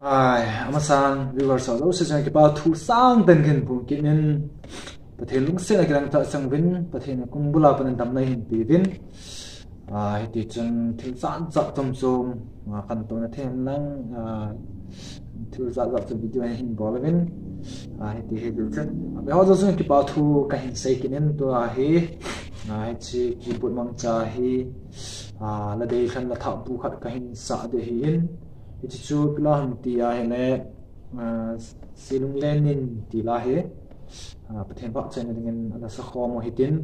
ai amasan viewers so se jang ke pa thu sang ten gen bu kinin pathen lung se na kirang ta sangwin pathen kung bula pan dam nai hin pi vin heti chun thil san chak chom chom kan to na them lang thil za za chu video hin bolvin heti he bil chen be ho zo sun ke pa thu ka hin sei kinin to he chi keyboard mang cha hi la dei khan la tha bu khat ka hin sa de hi in itu chu pila han ti a hele silung lenin ti la he pathen pa chen dengan ana sa khom hitin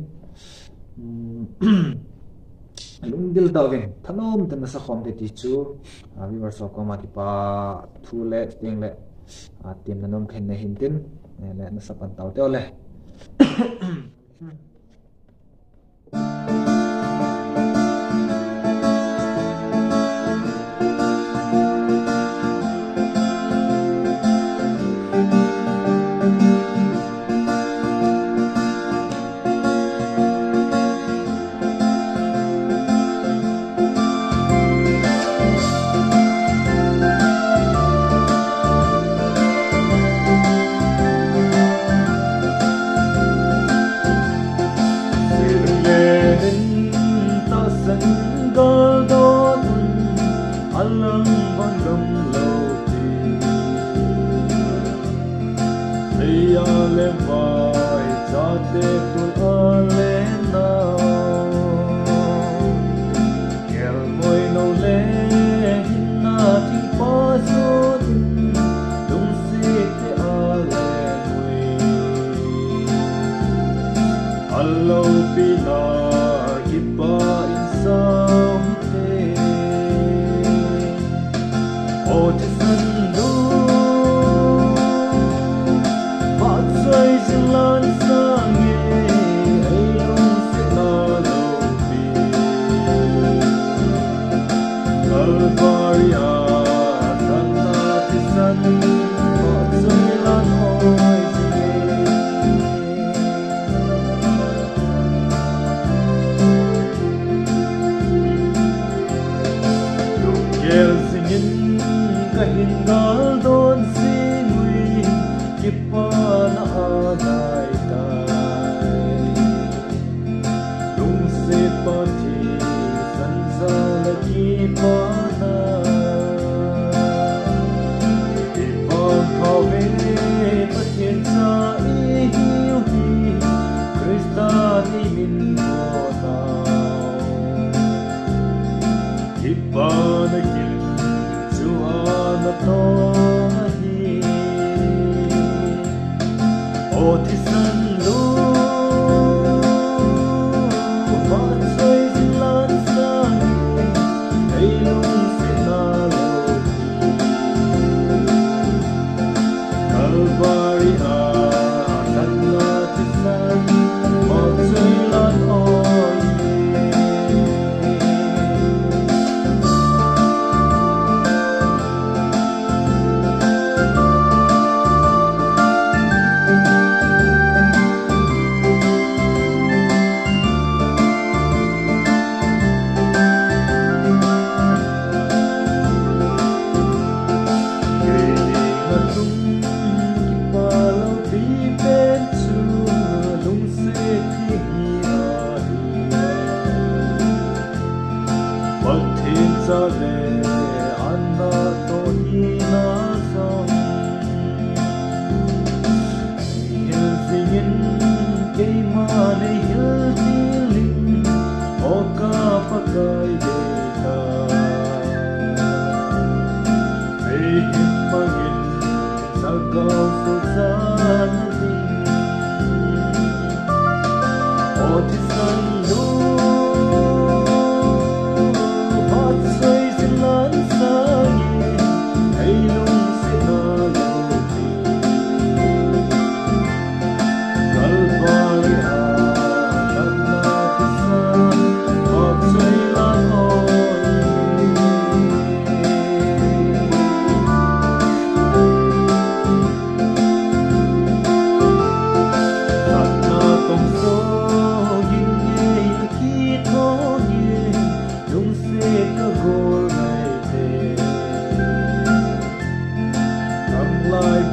lung dil ta ven thanom tan sa khom te ti chu viewers so ko ma ti pa thu le ting le tim nanom khen ne hin tin le na sa pan taw te ole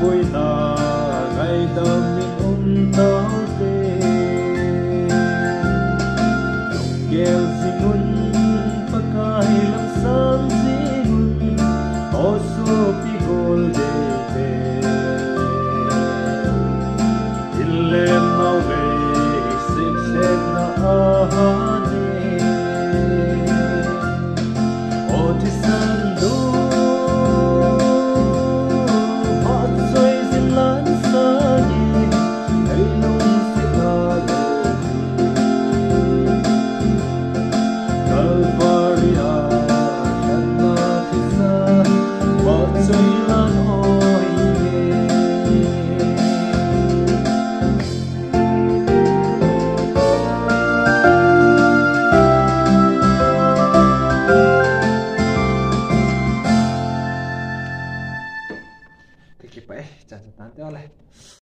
vui na ngày đầu mình tao tê đồng gheo zingun pakai lang sang zingun oso pigol de ilem mau ve sim sem na ahane otisan do cái kịp ấy chẳng tán teo này